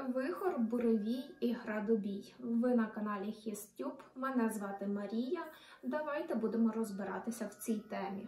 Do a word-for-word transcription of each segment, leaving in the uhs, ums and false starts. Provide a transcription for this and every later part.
Вихор, буревій і градобій. Ви на каналі Хістюб. Мене звати Марія. Давайте будемо розбиратися в цій темі.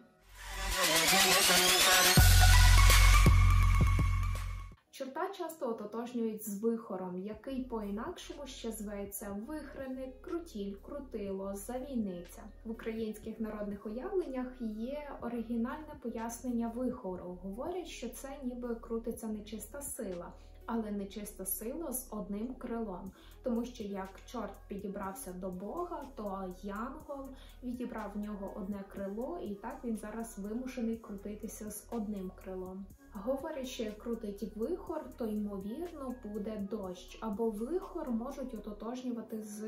Чорта часто ототожнюють з вихором, який по-інакшому ще зветься вихреник, крутіль, крутило, завійниця. В українських народних уявленнях є оригінальне пояснення вихору. Говорять, що це ніби крутиться нечиста сила, але нечиста сила з одним крилом. Тому що як чорт підібрався до Бога, то янгол відібрав в нього одне крило, і так він зараз вимушений крутитися з одним крилом. Говорять, що як крутить вихор, то ймовірно буде дощ, або вихор можуть ототожнювати з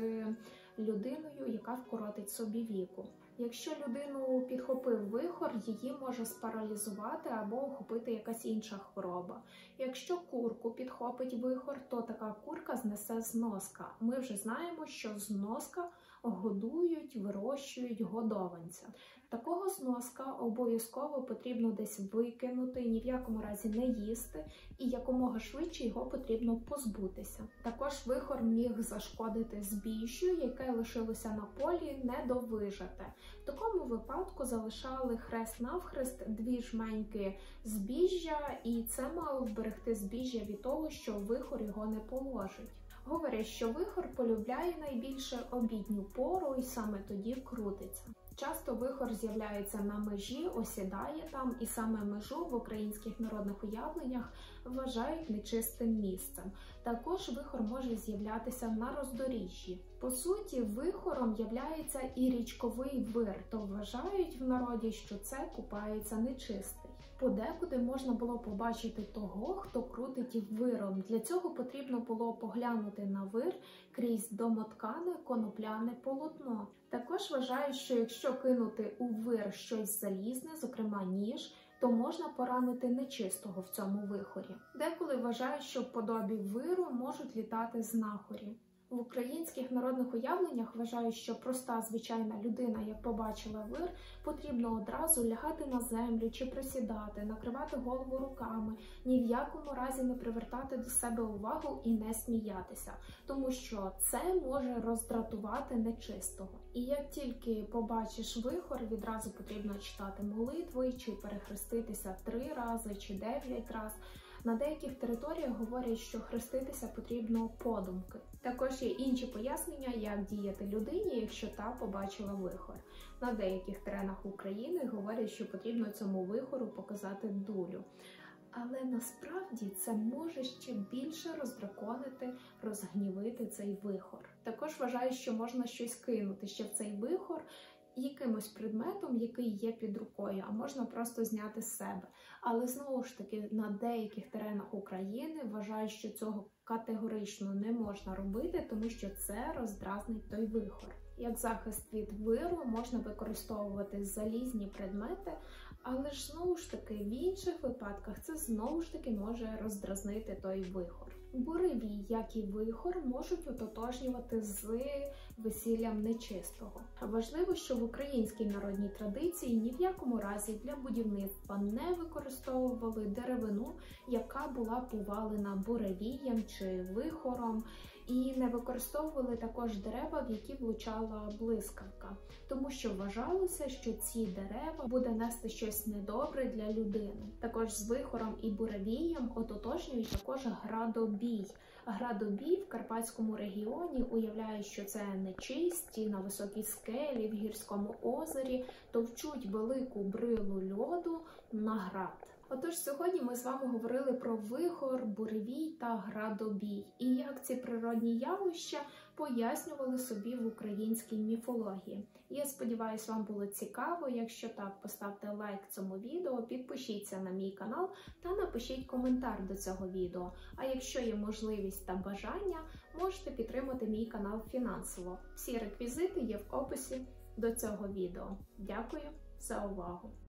людиною, яка вкоротить собі віку. Якщо людину підхопив вихор, її може спаралізувати або охопити якась інша хвороба. Якщо курку підхопить вихор, то така курка знесе зноска. Ми вже знаємо, що зноска годують, вирощують годованця. Такого зноска обов'язково потрібно десь викинути, ні в якому разі не їсти, і якомога швидше його потрібно позбутися. Також вихор міг зашкодити збіжжю, яке лишилося на полі недовижате. В такому випадку залишали хрест-навхрест дві жменьки збіжжя, і це мало вберегти збіжжя від того, що вихор його не положить. Говорять, що вихор полюбляє найбільше обідню пору і саме тоді крутиться. Часто вихор з'являється на межі, осідає там, і саме межу в українських народних уявленнях вважають нечистим місцем. Також вихор може з'являтися на роздоріжжі. По суті, вихором являється і річковий вир, то вважають в народі, що це купається нечистий. Подекуди можна було побачити того, хто крутить виром. Для цього потрібно було поглянути на вир крізь домоткане конопляне полотно. Також вважають, що якщо кинути у вир щось залізне, зокрема ніж, то можна поранити нечистого в цьому вихорі. Деколи вважають, що в подобі виру можуть літати знахарі. В українських народних уявленнях вважають, що проста звичайна людина, як побачила вир, потрібно одразу лягати на землю чи присідати, накривати голову руками, ні в якому разі не привертати до себе увагу і не сміятися, тому що це може роздратувати нечистого. І як тільки побачиш вихор, відразу потрібно читати молитви, чи перехреститися три рази, чи дев'ять разів. На деяких територіях говорять, що хреститися потрібно подумки. Також є інші пояснення, як діяти людині, якщо та побачила вихор. На деяких теренах України говорять, що потрібно цьому вихору показати дулю. Але насправді це може ще більше роздраконити, розгнівити цей вихор. Також вважають, що можна щось кинути ще в цей вихор, якимось предметом, який є під рукою, а можна просто зняти з себе. Але знову ж таки, на деяких теренах України вважають, що цього категорично не можна робити, тому що це роздразнить той вихор. Як захист від виру можна використовувати залізні предмети, але ж знову ж таки в інших випадках це знову ж таки може роздразнити той вихор. Буревій, як і вихор, можуть ототожнювати з весіллям нечистого. Важливо, що в українській народній традиції ні в якому разі для будівництва не використовували деревину, яка була повалена буревієм чи вихором, і не використовували також дерева, в які влучала блискавка, тому що вважалося, що ці дерева буде нести щось недобре для людини. Також з вихором і буревієм ототожнюють також градобій. Градобій в Карпатському регіоні уявляє, що це нечисті на високій скелі, в гірському озері товчуть велику брилу льоду на град. Отож, сьогодні ми з вами говорили про вихор, буревій та градобій, і як ці природні явища пояснювали собі в українській міфології. Я сподіваюся, вам було цікаво. Якщо так, поставте лайк цьому відео, підпишіться на мій канал та напишіть коментар до цього відео. А якщо є можливість та бажання, можете підтримати мій канал фінансово. Всі реквізити є в описі до цього відео. Дякую за увагу!